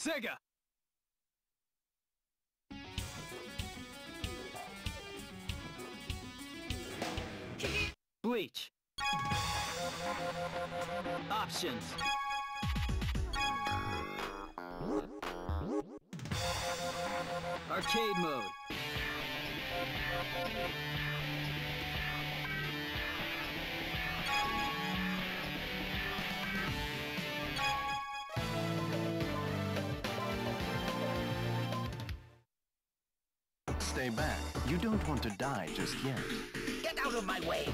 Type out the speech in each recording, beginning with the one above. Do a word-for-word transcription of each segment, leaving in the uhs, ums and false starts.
Sega! Bleach. Options. Arcade mode. Stay back. You don't want to die just yet. Get out of my way!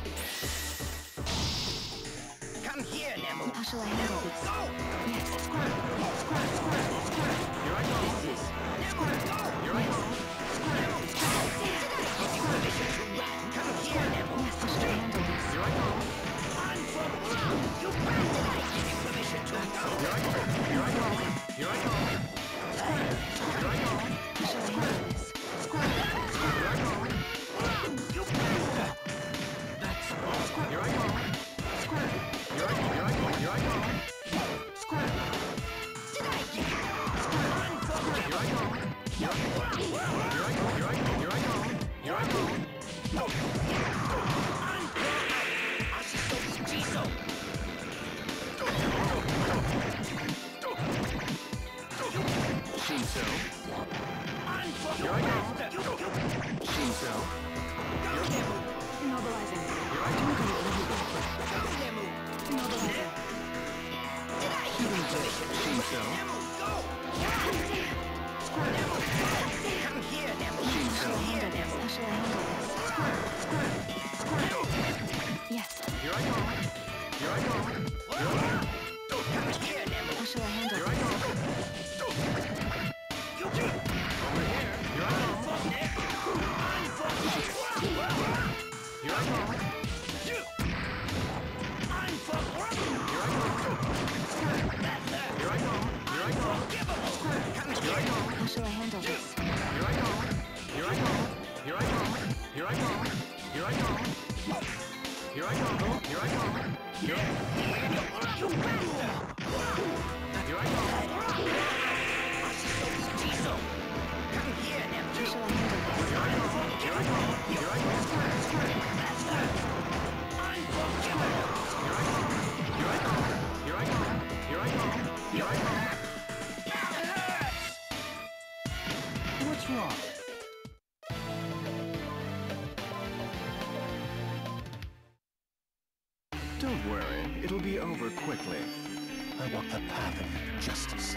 Come here, Nemo! How shall I handle this? Go! Yes. Squirt! Squirt! Squirt! Squirt! Here I go! Yes. Nemo, go! Here I go! Nemo, go! Did I give you permission to run? Come here, Nemo! Yes, how shall I handle this? Here I go! On for ground! You ran! Did I give you permission to go? Here I go! Here I go! Here I go! Squirt! Here I go! How shall I handle this? Squirt! Here I go! You bastard! That's Here I go! Squirt! Here I go! Here I go! Here I go! Squirt! Did I give you? Run for Here I go! Here I go! Here I go! Here I go! Here I go! Here I go! On for Ashisobi Jiso! Shinso! On for Here I go! you, you, Shinso! go, Nemo! Immobilizing. Here I go! Go, Nemo! Immobilizing. Did I give you permission to Shinso! Nemo, go! Squirt! Nemo, go! Come here, Nemo! How Come shall I here, handle this? Nemo! How shall I handle this? Squirt! Squirt! Squirt! Yes. Here I go! Here I go! Come here, Nemo! How shall I handle Here I this? go! You Over here! Here I go! for Nemo! On for Here I go! On for Here I go! That's it! Here I go! Here I go! Unforgivable! Come Here I here! go! How shall I handle this? Here I go! Here I go! Here I go! Here I go! Here I go! Here I go! Here I go! Here I You bastard! Here I go! Ashisobi Jiso! Come here, Nemo! How shall I handle this? Here I go! Here I go! Here I go! That's it! Unforgivable! Here I go! Here I go! Here I go! Here I go! Here I go! That hurts! What's wrong? Don't worry, it'll be over quickly. I walk the path of justice.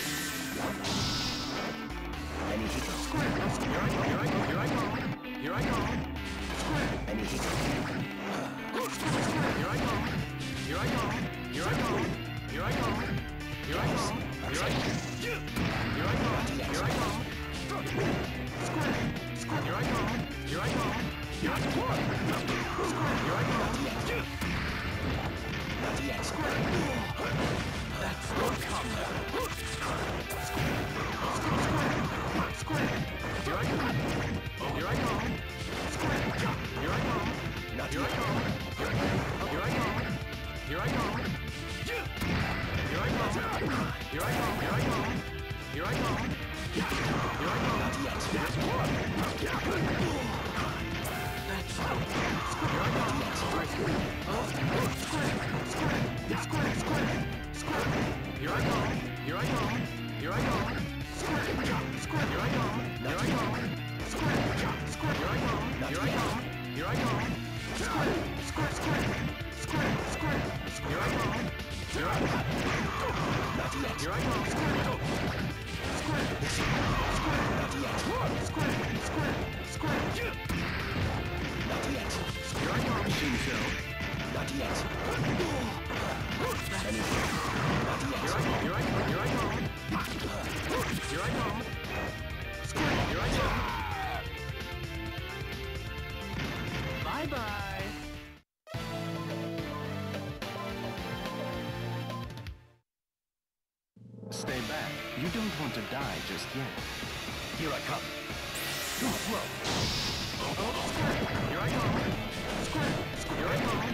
Any hit. Here I go! Here I go! Here I go! Here I go! Any hit. Here I go! Here I go! Here I go! Here I go! Here I go! Here I go! Here I go! Here I go! Here I go! Here I go! Here I go! Here I go! Not yet. That's what comes. Here I go! Here I go! Here I go! Not Here I yet. go! Here I go! Here I go! Here I go! Here I go! Here I go! Here I go! Here I go! Here I go! Not yet. That's Here I go! Here I go! Here I go! Here I go! Here I go! Here I go! Here I go! Here I go! Here I go! Here I go! Here I go! Not yet. Here I go! Not yet. Not yet. Here I go! Shinso! Not yet. Any hit. Not Here yet. I go! Here I go! Here I go! Here I go! Here I go! Bye-bye! Stay back. You don't want to die just yet. Here I come. Too slow. Here I go! Here I go!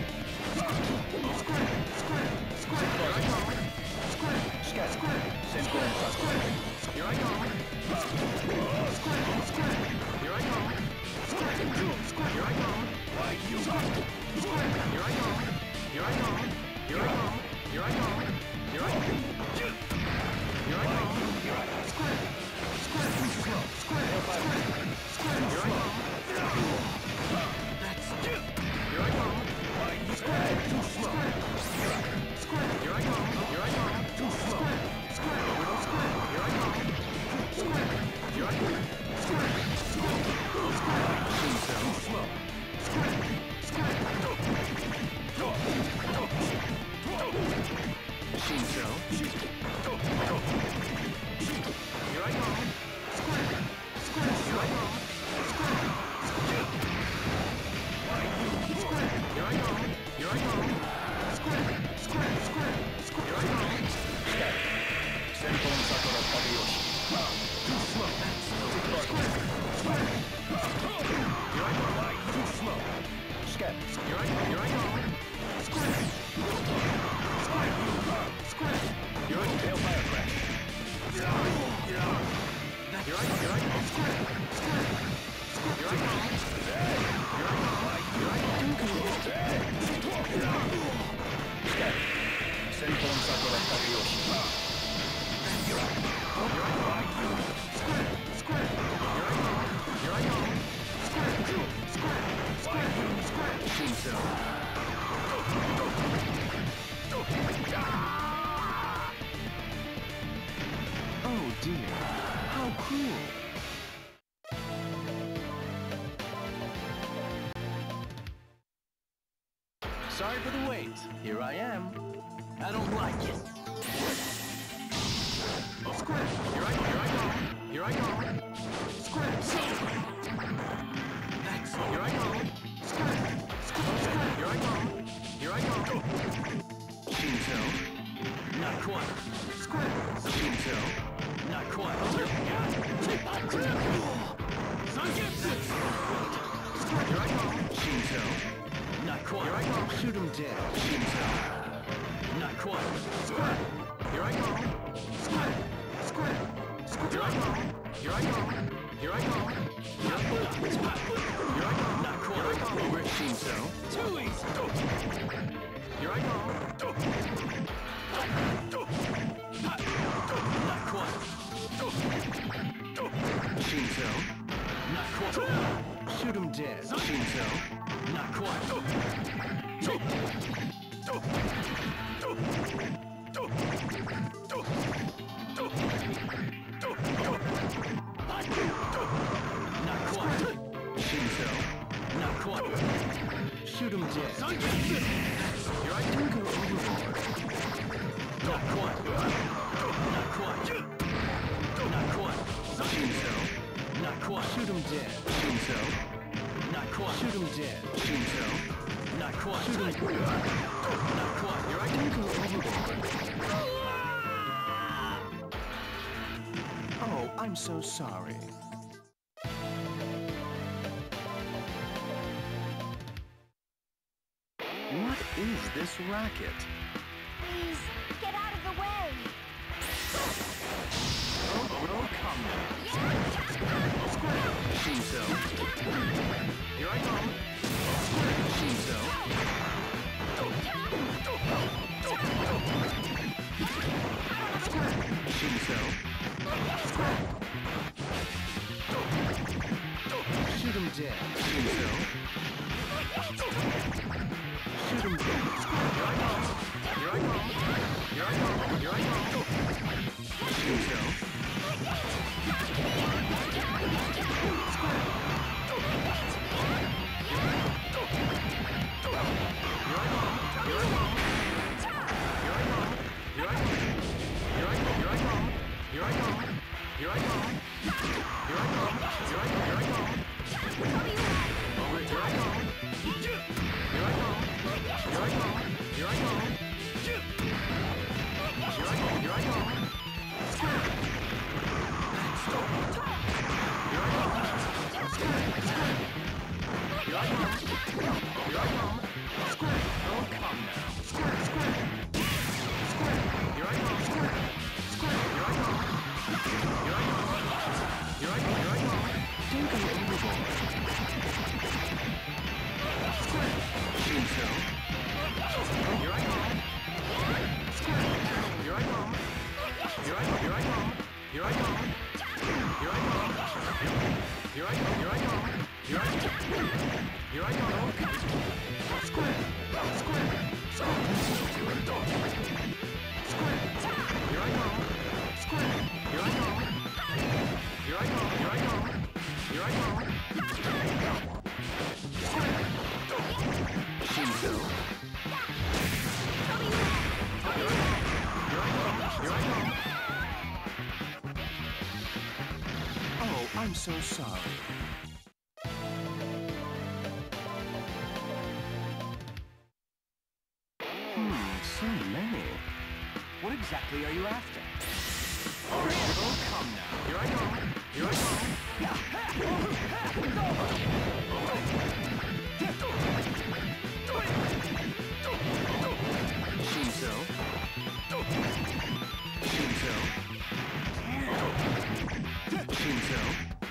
Here I go! Scan. Send Here I come. Here I come. Here I come. Why you? Here I come. Here I come. Here I come. Here I come. Here I come. Here I come. Here I come. Too slow. Here I come. That's Here I come. why you? Too slow. Here I come. Here I come. Here I come. Too slow. Here I come. Here I come. Too slow. Machine cell. Here I come. Here I come. Here I come. Here I come. Here I come. Senpon Sakura Tabeyoshi. Too slow. Here I come. Why too slow? Scan. Here I come. Here I come. Here I come. Hellfire crash. Here I come. Here I come. Here I come. Here I come. Here I come. Scan. Senpon Sakura Tabeyoshi. Here I come. Here I come. Here I come. Machine cell. Oh dear, how cruel. Sorry for the wait. Here I am. I don't like it. Here I come. Here I come. Here I come. That's Here I come. Here I come. Here I come. Machine cell. Not quite. Machine cell. Not quite. Here I come. Machine cell. Not quite. Here I come. Shoot him dead. Machine cell. Not quite. Here I come. Here I come. Here I come. Here I come. Here I come. Here I come. Not quite. Here I come. Machine cell. Too easy. Here I come. Not quite. Machine cell. Not quite. Shoot him dead. Machine cell. Not quite. Not quite. Machine cell. Not quite. Shoot him dead. Here I come. Don't go overboard. Not quite. Not quite. Not quite. Machine cell. Not quite. Shoot him dead. Machine cell. Not quite. Shoot him dead. Machine cell. Not quite. Shoot him dead. Not quite. Here I Don't go overboard. Oh, I'm so sorry. What is this racket? Please, get out of the way. Oh, oh, come now. Machine cell. Here I come. Machine cell. Machine cell. Shoot him dead. Machine cell. Shoot him dead. Here I come. Here I come. Here I come. Here I come. Machine cell. Here I come. Here I go. Here I go. Here I go. Here I go. Square. Square. Square. Square. Here I go. Square. Here I go. Here I go. Here I go. Here I go. Square. Shinzo. Here I go. Here I go. Oh, I'm so sorry. Hmm, so many. What exactly are you after? Oh, come now. Here I go. Here I go. Shinzo. Shinzo. Shinzo.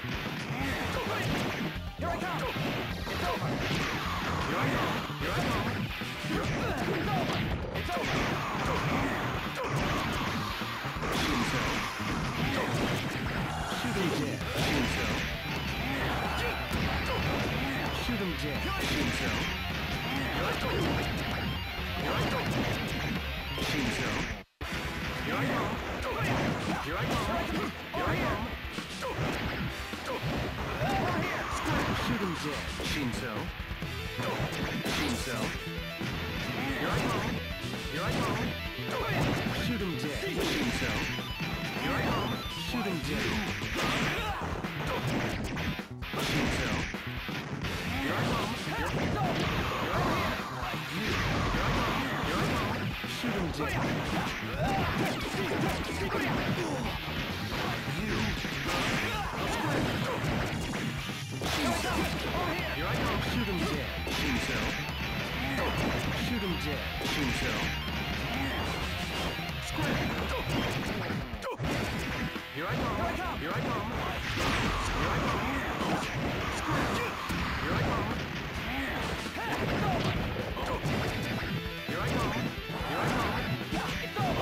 Here I come! It's over! Here I go. Here I go. It's over! It's over! Shinzo. Shoot him dead. Shinzo. Shoot him dead. Shinzo. Here I go. Here I go. Shinzo. Here I go. Here I go. Here I go. Shoot him dead. Shinzo. Shinzo. Here I go. Here I go. Shoot him dead. Shinzo. Here I go. Shoot him dead. Shinzo. Here I go. Here I go. Here I go. Shoot him dead. Here I go. Shoot him dead. Shinzo. Shoot him dead. Shinzo. Here I go. Here I go. Here I go. Here I go. Here I go. Here I go.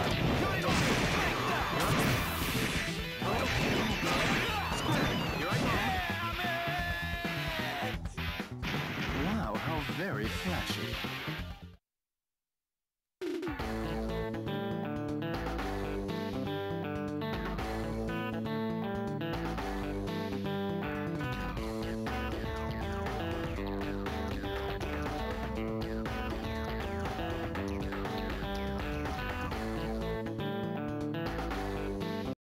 Here I go. Wow, how very flashy.